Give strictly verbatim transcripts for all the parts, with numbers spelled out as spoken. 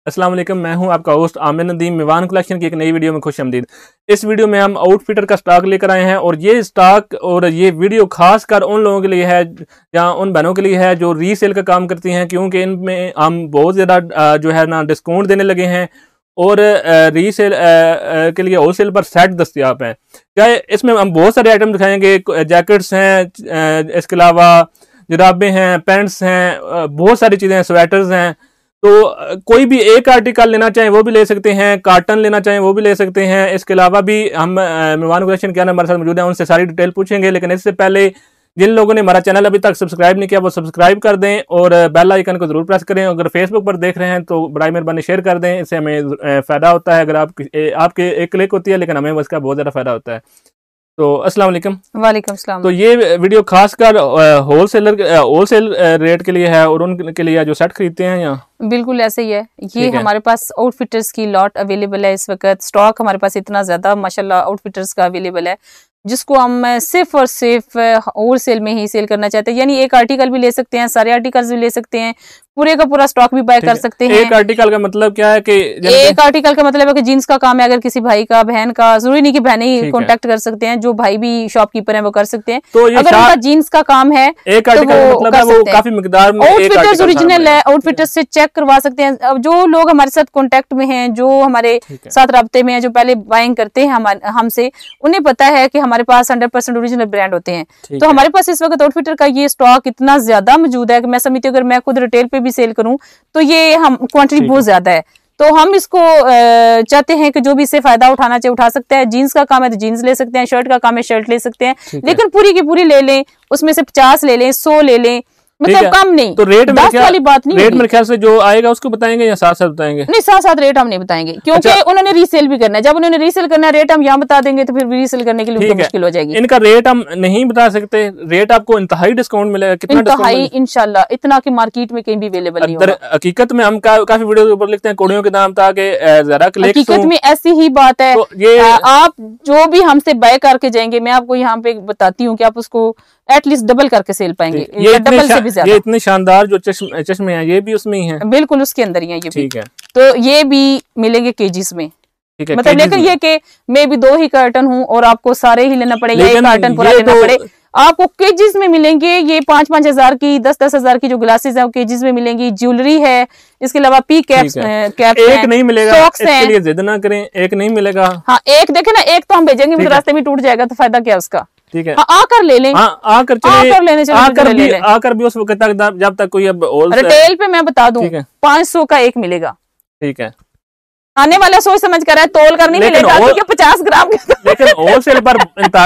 अस्सलाम वालेकुम, मैं हूं आपका होस्ट आमिर नदीम। मिवान कलेक्शन की एक नई वीडियो में खुशामदीद। इस वीडियो में हम आउटफिटर का स्टॉक लेकर आए हैं और ये स्टॉक और ये वीडियो खास कर उन लोगों के लिए है या उन बहनों के लिए है जो रीसेल का काम करती हैं, क्योंकि इनमें हम बहुत ज़्यादा जो है ना डिस्काउंट देने लगे हैं और रीसेल के लिए होलसेल पर सेट दस्तियाब हैं। क्या इसमें हम बहुत सारे आइटम दिखाएंगे, जैकेट्स हैं, इसके अलावा जुराबें हैं, पैंट्स हैं, बहुत सारी चीज़ें हैं, स्वेटर्स हैं। तो कोई भी एक आर्टिकल लेना चाहें वो भी ले सकते हैं, कॉटन लेना चाहें वो भी ले सकते हैं। इसके अलावा भी हम मिवान कलेक्शन क्या हमारे साथ मौजूद है, उनसे सारी डिटेल पूछेंगे। लेकिन इससे पहले जिन लोगों ने हमारा चैनल अभी तक सब्सक्राइब नहीं किया वो सब्सक्राइब कर दें और बेल आइकन को जरूर प्रेस करें। अगर फेसबुक पर देख रहे हैं तो बड़ी मेहरबानी शेयर कर दें, इससे हमें फ़ायदा होता है। अगर आप आपके एक क्लिक होती है लेकिन हमें उसका बहुत ज़्यादा फ़ायदा होता है। तो अस्सलाम वालेकुम। वालेकुम सलाम। तो ये वीडियो खासकर होलसेलर होलसेल रेट के लिए है और उनके लिए जो सेट खरीदते हैं यहाँ बिल्कुल ऐसे ही है। ये हमारे पास आउटफिटर्स की लॉट अवेलेबल है इस वक्त। स्टॉक हमारे पास इतना ज्यादा माशाल्लाह आउटफिटर्स का अवेलेबल है जिसको हम सिर्फ और सिर्फ होलसेल में ही सेल करना चाहते हैं। यानी एक आर्टिकल भी ले सकते हैं, सारे आर्टिकल्स भी ले सकते हैं, पूरे का पूरा स्टॉक भी बाय कर सकते हैं। एक आर्टिकल का मतलब क्या है कि एक आर्टिकल का मतलब है कि जीन्स का काम है, अगर किसी भाई का, बहन का, जरूरी नहीं कि बहनें ही कांटेक्ट कर सकते हैं, जो भाई भी शॉपकीपर हैं वो कर सकते हैं। तो अगर उनका जीन्स का काम है एक आर्टिकल तो मतलब है वो काफी मिकदार में आउटफिटर्स ओरिजिनल है, आउटफिटर्स से चेक करवा सकते हैं। अब जो लोग हमारे साथ कांटेक्ट में हैं, जो हमारे साथ राब्ते में हैं, जो पहले बाइंग करते हैं हमसे, उन्हें पता है कि हमारे पास हंड्रेड परसेंट ओरिजिनल ब्रांड होते हैं। तो हमारे पास इस वक्त आउटफिटर का ये स्टॉक इतना ज्यादा मौजूद है कि मैं समझती हूँ अगर मैं खुद रिटेल पे भी सेल करूँ तो ये हम क्वांटिटी बहुत ज्यादा है। तो हम इसको चाहते हैं कि जो भी इससे फायदा उठाना चाहिए उठा सकता है। जीन्स का काम है तो जीन्स ले सकते हैं, शर्ट का काम है शर्ट ले सकते हैं, लेकिन पूरी की पूरी ले लें, उसमें से पचास ले लें, सौ ले लें, मतलब कम नहीं। तो रेट दस वाली बात नहीं, रेट मेरे ख्याल से जो आएगा उसको बताएंगे या साथ साथ बताएंगे? नहीं, साथ साथ रेट हम नहीं बताएंगे क्योंकि अच्छा। उन्होंने रीसेल भी करना है। जब उन्होंने रीसेल करना है रेट हम यहाँ बता देंगे तो फिर रीसेल करने के लिए मुश्किल हो जाएगी। इनका रेट हम नहीं बता सकते। रेट आपको इंतहाई डिस्काउंट मिलेगा। कितना इंतहाई? इंशाल्लाह इतना कि मार्केट में कहीं भी अवेलेबल नहीं होगा। हकीकत में हम काफी वीडियो के ऊपर लिखते हैं कुड़ियों के दाम ताकि जरा हकीकत में ऐसी ही बात है। आप जो भी हमसे बाय करके जाएंगे, मैं आपको यहाँ पे बताती हूँ कि आप उसको एटलीस्ट डबल करके सेल पाएंगे, ये डबल से भी ज्यादा। ये इतने शानदार जो चश्मे चश्मे हैं ये भी उसमें ही हैं? बिल्कुल उसके अंदर ही है ये भी। ठीक है। तो ये भी मिलेंगे केजीस में, ठीक है, मतलब लेकिन ये कि मैं भी दो ही कार्टन हूँ और आपको सारे ही लेना पड़ेगा, एक कार्टन पूरा लेना तो... पड़े। आपको केजीस में मिलेंगे। ये पांच पांच हजार की, दस दस हजार की जो ग्लासेस है वो केजीस में मिलेंगी। ज्वेलरी है, इसके अलावा पी कैप्स कैप एक नहीं मिलेगा, इसके लिए जिद ना करें, एक नहीं मिलेगा। हाँ एक देखे ना, एक तो हम भेजेंगे, रास्ते में टूट जाएगा तो फायदा क्या उसका। ठीक है, आकर ले लें। हाँ, आकर चले, आकर लेने चले, आकर भी आकर भी उस वक्त तक जब तक कोई अब रिटेल पे मैं बता दूं पाँच सौ का एक मिलेगा। ठीक है, आने वाला सोच समझ कर है, तोल कर नहीं मिलेगा क्योंकि पचास ग्राम के लेकिन होलसेल पर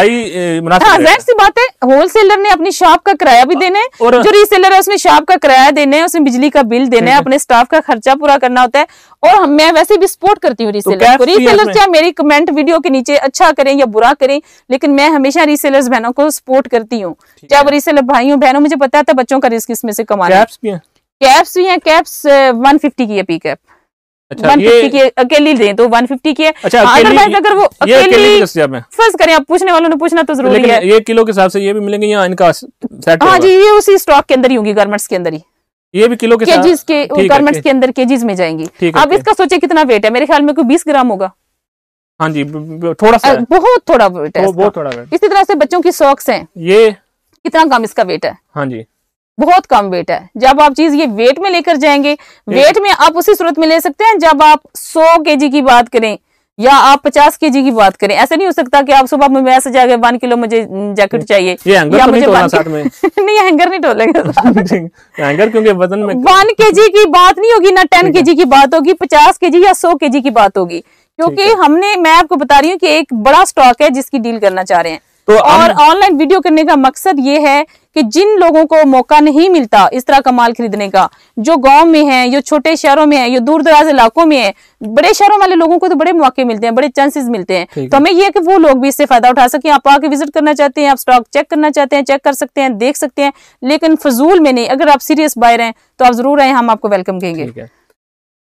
जाहिर सी बात है होलसेलर ने अपनी शॉप का किराया भी देना है, जो रीसेलर है उसने शॉप का किराया देना है, उसने बिजली का बिल देना है, अपने स्टाफ का खर्चा पूरा करना होता है। और मैं वैसे भी सपोर्ट करती हूँ रीसेलर को। रीसेलर चाहे मेरी कमेंट वीडियो के नीचे अच्छा करें या बुरा करें, लेकिन मैं हमेशा रीसेलर्स बहनों को सपोर्ट करती हूँ, चाहे वो रीसेलर भाइयों बहनों। मुझे पता था बच्चों का रिस्क इसमें से कमाना है। कैप्स भी है, कैप्स वन फिफ्टी की है पी कैप। अच्छा, वन फिफ्टी की अकेली दें तो वन फिफ्टी की है। अच्छा, अदरवाइज अगर वो अकेली फर्ज करें, आप पूछने वालों ने पूछना तो जरूरी है। ये किलो के हिसाब से ये भी मिलेंगे या इनका सेट? हाँ जी, ये उसी स्टॉक के अंदर ही होंगी, गारमेंट्स के अंदर ही। ये भी किलो के केजीज के गारमेंट्स के अंदर केजीज में जाएंगी। अब इसका सोचे कितना वेट है, मेरे ख्याल में कोई बीस ग्राम होगा। हाँ जी, थोड़ा सा, बहुत थोड़ा वेट है, बहुत थोड़ा वेट। इसी तरह से बच्चों की सॉक्स हैं, ये कितना कम इसका वेट है? हाँ जी, बहुत कम वेट है। जब आप चीज ये वेट में लेकर जाएंगे, वेट में आप उसी सूरत में ले सकते हैं जब आप सौ केजी की बात करें या आप पचास केजी की बात करें। ऐसा नहीं हो सकता कि आप सुबह में ऐसे जाके वन किलो मुझे जैकेट चाहिए ये हैंगर या तो मुझे नहीं साथ में नहीं हैंगर नहीं टोलेगा हैंगर क्योंकि वजन में वन केजी की बात नहीं होगी ना, टेन केजी की बात होगी, पचास केजी या सौ केजी की बात होगी, क्योंकि हमने, मैं आपको बता रही हूँ कि एक बड़ा स्टॉक है जिसकी डील करना चाह रहे हैं। तो और ऑनलाइन वीडियो करने का मकसद ये है कि जिन लोगों को मौका नहीं मिलता इस तरह का माल खरीदने का, जो गांव में है, जो छोटे शहरों में है, जो दूर दराज इलाकों में है, बड़े शहरों वाले लोगों को तो बड़े मौके मिलते हैं, बड़े चांसेस मिलते हैं। तो हमें ये है कि वो लोग भी इससे फायदा उठा सकें। आप आके विजिट करना चाहते हैं, आप स्टॉक चेक करना चाहते हैं, चेक कर सकते हैं, देख सकते हैं, लेकिन फजूल में नहीं। अगर आप सीरियस बायर हैं तो आप जरूर आए, हम आपको वेलकम कहेंगे।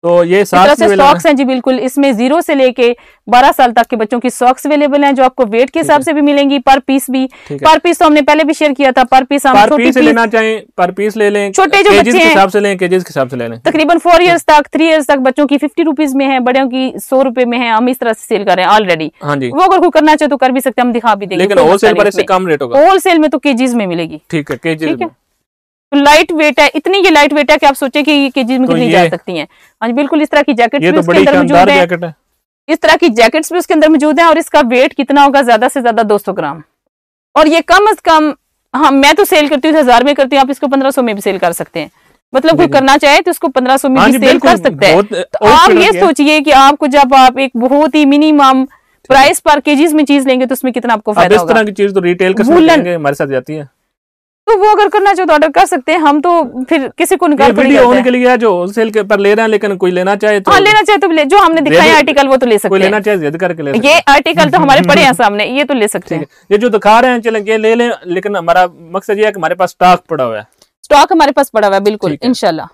तो ये सॉक्स हैं जी, बिल्कुल। इसमें जीरो से लेके बारह साल तक के बच्चों की सॉक्स अवेलेबल हैं, जो आपको वेट के हिसाब से भी मिलेंगी, पर पीस भी। पर पीस तो हमने पहले भी शेयर किया था, पर पीस हम छोटी पीस लेना चाहें पर पीस ले लें, छोटे जो बच्चे हैं हिसाब से लें, केजीज के हिसाब से ले लें। तकरीबन फोर इयर्स तक, थ्री इयर्स तक बच्चों की फिफ्टी रुपीज में है, बड़ों की सौ रुपए में है। हम इस तरह से सेल कर रहे हैं ऑलरेडी। हाँ जी, वो अगर कोई करना चाहे तो कर भी सकते हैं, हम दिखा भी देंगे। लेकिन होलसेल पर इससे कम रेट होगा। होलसेल में तो केजीज में मिलेगी। ठीक है, केजीज में। लाइट वेट है, इतनी ये लाइट वेट है कि आप सोचे कि ये केजीज में कितनी जा सकती हैं। हाँ जी, बिल्कुल। इस तरह की जैकेट्स भी उसके अंदर मौजूद है, इस तरह की जैकेट्स भी उसके अंदर मौजूद है। और इसका वेट कितना होगा? ज्यादा से ज्यादा दो सौ ग्राम। और ये कम अज कम, हाँ मैं तो सेल करती हूँ हजार में करती हूँ, आप इसको पंद्रह सौ में भी सेल कर सकते हैं। मतलब कोई करना चाहे तो इसको पंद्रह सौ में भी सेल कर सकते हैं। तो आप ये सोचिए कि आपको जब आप एक बहुत ही मिनिमम प्राइस पर केजीज में चीज लेंगे तो उसमें कितना आपको फायदा होगा। इस तरह की चीज तो रिटेल कस्टमर हमारे साथ जाती है, तो वो अगर करना चाहे तो ऑर्डर कर सकते हैं। हम तो फिर किसी को निकाल वीडियो होने के लिए जो होलसेल के पर ले रहे हैं, लेकिन कोई लेना चाहे तो, हाँ लेना चाहे तो ले, जो हमने दिखाया आर्टिकल वो तो ले सकते हैं। कोई लेना चाहे जिद करके ले सकते हैं। ये आर्टिकल तो हमारे पड़े हैं सामने, ये तो ले सकते हैं। ये जो दिखा रहे हैं चलें ये ले लें, लेकिन हमारा मकसद ये है कि हमारे पास स्टॉक पड़ा हुआ है। स्टॉक हमारे पास पड़ा हुआ है, बिल्कुल इंशाल्लाह।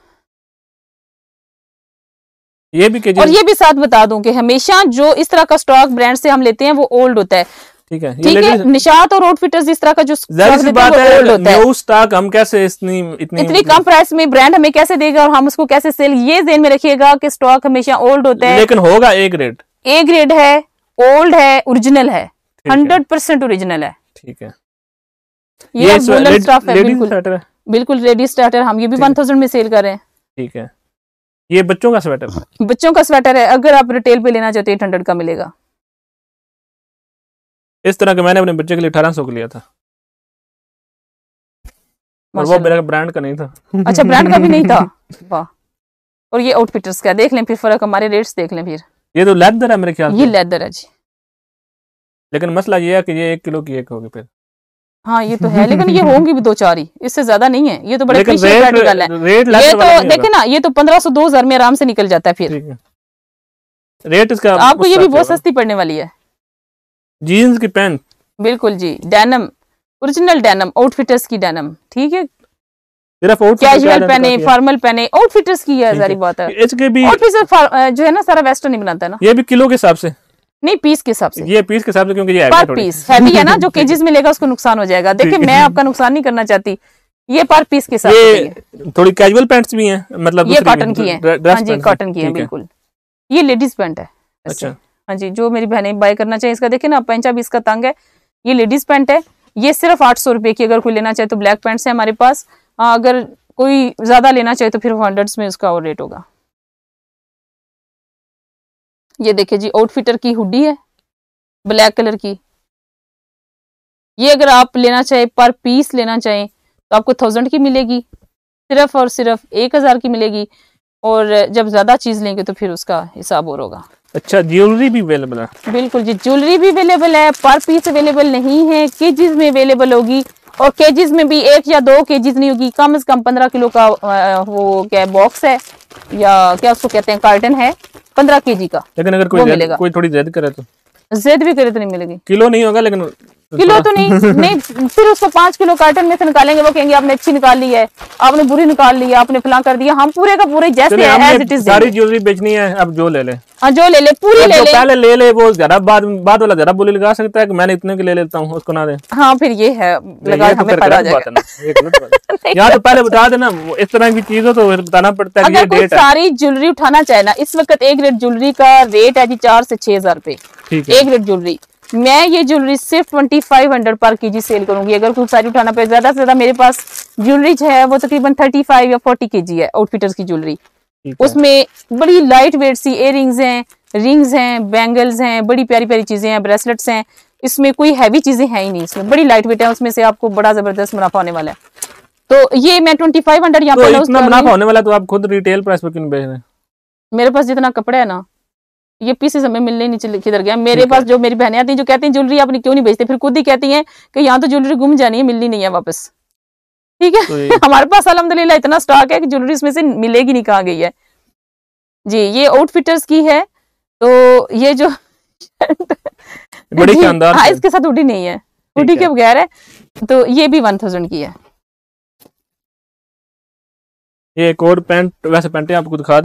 ये भी और ये भी साथ बता दूं कि हमेशा जो इस तरह का स्टॉक ब्रांड से हम लेते हैं वो ओल्ड होता है। ठीक है, ठीक है। निशात और आउटफिटर्स इस तरह का जो बात है, न्यू स्टॉक हम कैसे इतनी इतनी इतनी कम प्राइस में ब्रांड हमें कैसे देगा और हम उसको कैसे सेल, ये ध्यान में रखिएगा कि स्टॉक हमेशा ओल्ड होता है, लेकिन होगा ए ग्रेड। ए ग्रेड है, ओल्ड है, ओरिजिनल है, हंड्रेड परसेंट ओरिजिनल है। ठीक है, ये वूलन स्टफ है, बिल्कुल बिल्कुल लेडीज स्वेटर। हम ये भी वन थाउजेंड में सेल कर रहे हैं। ठीक है, ये बच्चों का स्वेटर, बच्चों का स्वेटर है। अगर आप रिटेल पे लेना चाहते हैं एट हंड्रेड का मिलेगा। इस तरह का मैंने अपने बच्चे के लिए अठारह सौ का लिया था, और वो मेरा ब्रांड का नहीं था। अच्छा, ब्रांड का भी नहीं था, वाह। और ये आउटफिटर्स का देख लें फिर फर्क, हमारे रेट्स देख लें फिर। ये तो लेदर है मेरे ख्याल से। ये लेदर है जी, लेकिन मसला ये है कि ये एक किलो की एक होगी फिर। हाँ ये तो है, लेकिन ये होंगी भी दो चार ही, इससे ज्यादा नहीं है। ये तो बड़े आर्टिकल है। ये तो देखे ना, ये तो पंद्रह सौ दो हजार में आराम से निकल जाता है फिर। रेट इसका आपको ये भी बहुत सस्ती पड़ने वाली है। जीन्स की पैंट, बिल्कुल जी, डेनिम, ओरिजिनल डेनिम, आउटफिटर्स की डेनिम। ठीक है, सिर्फ कैजुअल पहने, फॉर्मल पहने, आउटफिटर्स की है, सारी बात है। इसके भी आउटफिट जो है ना सारा वेस्टर्न ही बनाता है ना। ये भी किलो के हिसाब से नहीं, पीस के हिसाब से। ये पीस के हिसाब से, क्योंकि ये पर पीस हैवी है ना, जो केजीज में लेगा उसको नुकसान हो जाएगा। देखिए मैं आपका नुकसान नहीं करना चाहती, ये पर पीस के हिसाब से। थोड़ी कैजुअल पैंट्स भी हैं, मतलब ये कॉटन की है। हाँ जी, कॉटन की है, बिल्कुल। ये लेडीज पैंट है। अच्छा, हाँ जी, जो मेरी बहनें बाय करना चाहिए। इसका देखिए ना, पैंचा भी इसका तंग है। ये लेडीज पैंट है, ये सिर्फ आठ सौ रुपए की। अगर कोई लेना चाहे तो ब्लैक पैंट्स है हमारे पास। आ, अगर कोई ज्यादा लेना चाहे तो फिर हंड्रेड्स में उसका और रेट होगा। ये देखिए जी, आउटफिटर की हुडी है ब्लैक कलर की। ये अगर आप लेना चाहे, पर पीस लेना चाहें तो आपको थाउजेंड की मिलेगी, सिर्फ और सिर्फ एक हजार की मिलेगी। और जब ज्यादा चीज लेंगे तो फिर उसका हिसाब और होगा। अच्छा, ज्वेलरी भी अवेलेबल है? बिल्कुल जी, ज्वेलरी भी अवेलेबल है, पर पीस अवेलेबल नहीं है, केजीज में अवेलेबल होगी। और केजीज में भी एक या दो केजीज नहीं होगी, कम से कम पंद्रह किलो का वो क्या बॉक्स है, या क्या उसको कहते हैं, कार्टन है पंद्रह केजी का। लेकिन अगर कोई कोई थोड़ी जिद करे तो जिद भी करे तो नहीं मिलेगी। किलो नहीं होगा, लेकिन किलो तो नहीं नहीं फिर उसको पांच किलो कार्टन में से निकालेंगे, वो कहेंगे आपने अच्छी निकाल ली है, आपने बुरी निकाल ली है, आपने फलां कर दिया। हम पूरे का पूरे जैसे है एज इट इज। सारी ज्वेलरी बेचनी है, अब जो ले ले। हाँ, जो ले ले, पूरी ले ले। पहले ले ले, वो जरा बाद बाद वाला जरा बोली लगा सकता है कि मैंने इतने के ले लेता हूँ, उसको ना दे। हाँ, फिर ये है लगा, हमें पता आ जाएगा। यहाँ तो पहले बता देना, इस तरह की चीजों तो बताना पड़ता है। अगर कोई सारी ज्वेलरी उठाना चाहे ना, इस वक्त एक रेट ज्वेलरी का रेट है जी चार से छह हजार रुपए एक रेट ज्वेलरी। मैं ये ज्वेलरी सिर्फ ट्वेंटी फाइव हंड्रेड पर केजी सेल करूंगी। अगर कोई सारी उठाना पड़े, ज्यादा से ज्यादा मेरे पास ज्वेलरी है वो तकरीबन थर्टी फाइव या फोर्टी केजी है, आउटफिटर्स की ज्वेलरी। उसमें बड़ी लाइट वेट सी इयररिंग्स हैं, रिंग्स हैं, बैंगल्स हैं, बड़ी प्यारी प्यारी चीजें हैं, ब्रेसलेट्स हैं। इसमें कोई हैवी चीजें हैं ही नहीं, इसमें बड़ी लाइट वेट है। उसमें से आपको बड़ा जबरदस्त मुनाफा होने वाला है। तो ये मैं ट्वेंटी फाइव हंड्रेड यहाँ पे इतना मुनाफा होने वाला, तो आप खुद रिटेल प्राइस पर क्यों बेच रहे हैं? मेरे पास जितना कपड़ा है ना, ये पीसेस हमें मिलने नहीं किधर गया। मेरे पास जो मेरी बहनें आती हैं जो कहती हैं ज्वेलरी आपने क्यों नहीं बेचते, फिर खुद ही कहती हैं कि यहाँ तो ज्वेलरी गुम जानी है, मिलनी नहीं है वापस। ठीक है, तो हमारे पास अल्हम्दुलिल्लाह इतना स्टॉक है कि ज्वेलरी इसमें से मिलेगी नहीं, कहाँ गई है जी। ये आउटफिटर्स की है। तो ये जो बड़ी शानदार, हाँ, इसके साथ हुडी नहीं है, हुडी के बगैर है। तो ये भी वन थाउजेंड की है। ये एक और पैंट, वैसे पैंटें आपको दिखा दी हैं।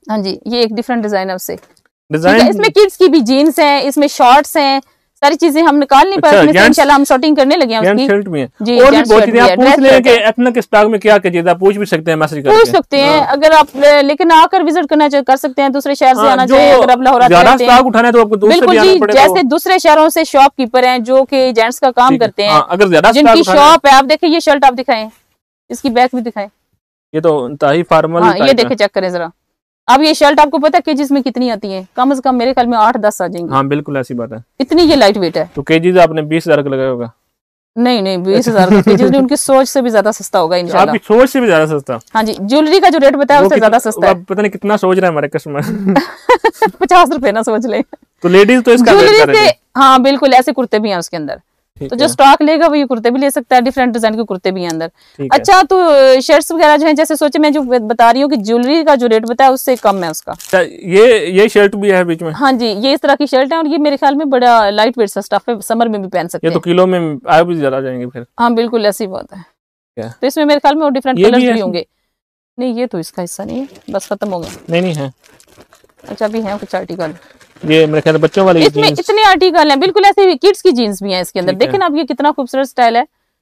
हाँ जी, ये एक डिफरेंट डिजाइन है उससे। डिजाइन इसमें किड्स की भी जीन्स है, इसमें शॉर्ट्स हैं, सारी चीजें हम निकाल नहीं पाए। अच्छा, इंशाल्लाह हम शॉर्टिंग करने लगे हैं उसकी। शर्ट भी है जी, और भी बहुत चीजें आप पूछ लें कि एथनिक स्टॉक में क्या क्या चीज आप पूछ भी सकते हैं, मैसेज करके पूछ सकते हैं अगर आप, लेकिन आकर विजिट करना कर सकते हैं, दूसरे शहर से आना चाहिए अगर आप लाहौर ज्यादा स्टॉक उठाना है तो आपको बिल्कुल जी। जैसे दूसरे शहरों से शॉपकीपर हैं जो कि जेंट्स का काम करते हैं, अगर ज्यादा जिनकी शॉप है, आप देखिए ये शर्ट आप दिखाएं, इसकी बैक भी दिखाएं, ये तो इंतहाई फॉर्मल, ये देखे चेक करें जरा। अब ये शर्ट आपको पता है केजीज में कितनी आती है? कम से कम मेरे ख्याल में आठ दस आ जाएंगी। हाँ बिल्कुल ऐसी बात है, इतनी ये लाइट वेट है। तो केजीज आपने बीस हजार का लगाया होगा? नहीं नहीं, बीस हजार का केजीज नहीं, उनकी सोच से भी ज्यादा सस्ता होगा इंशाल्लाह। आपकी सोच से भी ज्यादा सस्ता? हाँ जी, ज्वेलरी का जो रेट बताया उससे ज्यादा सस्ता है। पता नहीं कितना सोच रहा है हमारे कस्टमर। पचास रुपए ना सोच ले। तो लेडीज तो इसका ज्वेलरी से, हाँ बिल्कुल, ऐसे कुर्ते भी हैं उसके अंदर, तो जो स्टॉक लेगा वो ये कुर्ते भी ले सकता है, डिफरेंट डिजाइन के कुर्ते भी हैं अंदर। अच्छा, तो शर्ट्स वगैरह जो है, जैसे सोचे मैं जो बता रही हूँ कि ज्वेलरी का जो रेट बताया उससे कम है उसका। ये ये शर्ट भी है बीच में? हाँ जी, ये इस तरह की शर्ट है और ये मेरे ख्याल में बड़ा लाइट वेट सा स्टफ है, समर में भी पहन सकते हैं। ये तो किलो में आ भी ज्यादा जाएंगे फिर। हाँ बिल्कुल ऐसी बात है। तो इसमें मेरे ख्याल में और डिफरेंट कलर्स भी होंगे। नहीं ये तो इसका हिस्सा नहीं है, बस खत्म हो गया। नहीं नहीं है, अच्छा अभी है कुछ आर्टिकल, ये मेरे ख्याल बच्चों वाली इसमें इतने आर्टिकल हैं, बिल्कुल ऐसे किड्स की जीन्स भी हैं इसके अंदर। देखें आप ये कितना खूबसूरत स्टाइल है।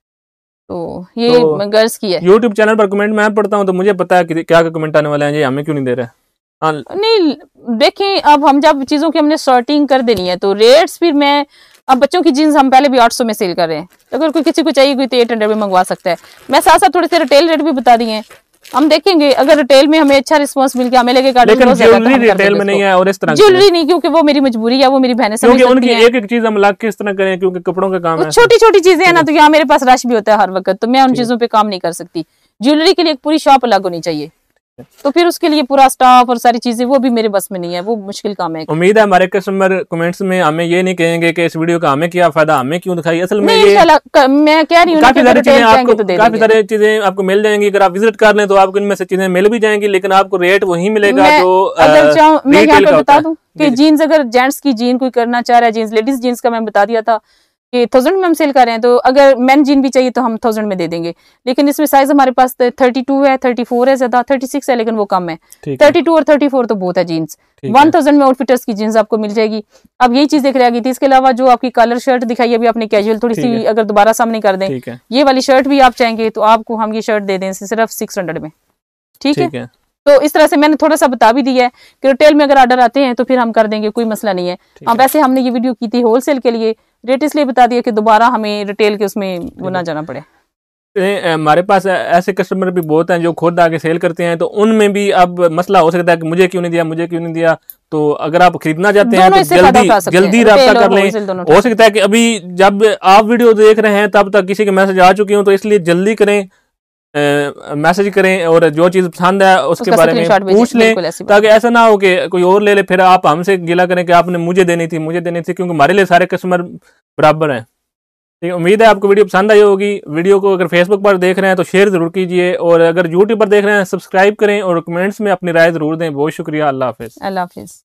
तो ये तो गर्ल्स की है। यूट्यूब चैनल पर कमेंट मैं पढ़ता हूँ तो मुझे पता है कि क्या क्या कमेंट आने वाले हैं, ये हमें क्यों नहीं दे रहे। नहीं देखें, अब हम जब चीजों की हमने सॉर्टिंग कर देनी है तो रेट्स फिर मैं, अब बच्चों की जीन्स हम पहले भी आठ सौ में सेल कर रहे हैं, अगर कोई किसी को चाहिए कोई तो एट हंड्रेड में मंगवा सकता है। मैं साथ साथ थोड़े से रिटेल रेट भी बता दिए हैं, हम देखेंगे अगर रिटेल में हमें अच्छा रिस्पांस मिल गया, हमें लगेगा ज्वेलरी रिटेल में नहीं है और इस तरह ज्वेलरी नहीं, क्योंकि वो मेरी मजबूरी है, वो मेरी बहनें समझ सकती हैं। उनकी एक एक चीज हम लाख किस तरह करें, क्योंकि कपड़ों का काम है, छोटी छोटी चीजें है ना, तो यहाँ मेरे पास रश भी होता है हर वक्त, तो मैं उन चीजों पे काम नहीं कर सकती। ज्वेलरी के लिए एक पूरी शॉप अलग होनी चाहिए, तो फिर उसके लिए पूरा स्टाफ और सारी चीजें वो भी मेरे बस में नहीं है, वो मुश्किल काम है। उम्मीद है हमारे कस्टमर कमेंट्स में हमें ये नहीं कहेंगे कि इस वीडियो का हमें क्या फायदा, हमें क्यों दिखाई। असल में ये मैं कह रही हूँ काफी सारी चीजें आपको काफी सारी चीजें आपको मिल जाएंगी, अगर आप विजिट कर लें तो आपको इनमें से चीजें मिल भी जाएंगी, लेकिन आपको रेट वही मिलेगा जो अगर मैं यहाँ पे बता दूं कि जीन्स, अगर जेंट्स की जीन कोई करना चाह रहा है, जीन्स लेडीज जीन्स का मैं बता दिया था कि थाउजेंड में हम सेल कर रहे हैं, तो अगर मैन जीन भी चाहिए तो हम थाउजेंड में दे देंगे, लेकिन इसमें साइज हमारे पास थर्टी टू है, थर्टी फोर है, ज्यादा थर्टी सिक्स है, लेकिन वो कम है। थर्टी टू और थर्टी फोर तो बहुत है जीन्स। वन थाउजेंड में आउटफिटर्स की जीन्स आपको मिल जाएगी। अब यही चीज देख रह गई थी, इसके अलावा जो आपकी कलर शर्ट दिखाई अभी आपने कैजुअल, थोड़ी सी अगर दोबारा सामने कर दें, ये वाली शर्ट भी आप चाहेंगे तो आपको हम ये शर्ट दे दें सिर्फ सिक्स हंड्रेड में, ठीक है। तो इस तरह से मैंने थोड़ा सा बता भी दिया है कि रिटेल में अगर ऑर्डर आते हैं तो फिर हम कर देंगे, कोई मसला नहीं है। हाँ वैसे हमने ये वीडियो की थी होलसेल के लिए, रेट इसलिए बता दिया कि दोबारा हमें रिटेल के उसमें वो ना जाना पड़े। हमारे पास ऐसे कस्टमर भी बहुत हैं जो खुद आके सेल करते हैं, तो उनमें भी अब मसला हो सकता है कि मुझे क्यों नहीं दिया, मुझे क्यों नहीं दिया। तो अगर आप खरीदना चाहते हैं तो जल्दी जल्दी रब्ता कर लें। हो सकता है कि अभी जब आप वीडियो देख रहे हैं तब तक किसी के मैसेज आ चुके हो, तो इसलिए जल्दी करें, मैसेज करें और जो चीज पसंद है उसके बारे में पूछ लें, ताकि ऐसा ना हो कि कोई और ले ले फिर आप हमसे गिला करें कि आपने मुझे देनी थी मुझे देनी थी क्योंकि हमारे लिए सारे कस्टमर बराबर हैं। ठीक है, उम्मीद है आपको वीडियो पसंद आई होगी। वीडियो को अगर फेसबुक पर देख रहे हैं तो शेयर जरूर कीजिए, और अगर यूट्यूब पर देख रहे हैं सब्सक्राइब करें और कमेंट्स में अपनी राय जरूर दें। बहुत शुक्रिया। अल्लाह हाफिज। अल्लाह हाफिज।